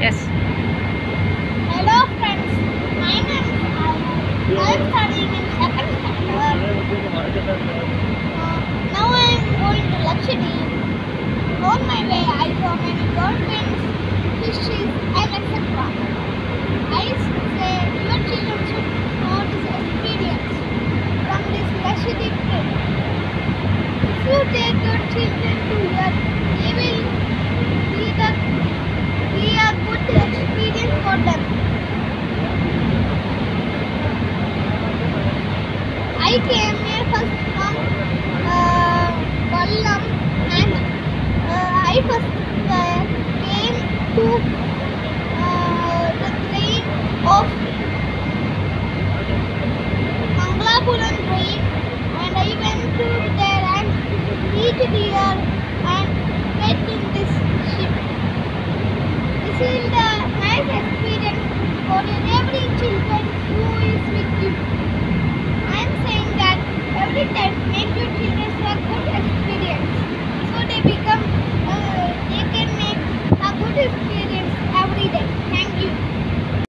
Yes. Hello friends, my name is Aya. I am studying in second standard. Now I am going to Lakshadweep. On my way I saw many dolphins, fishes and etc. I say your children should know this experience from this Lakshadweep trip. If you take your children to here, they will be a good experience for them. I came here first from Kollam and I first came to the train of Mangalore train and I went to there and reached here and get in this ship. This is the nice experience for every children who is with you. I am saying that every time make your children a good experience so they become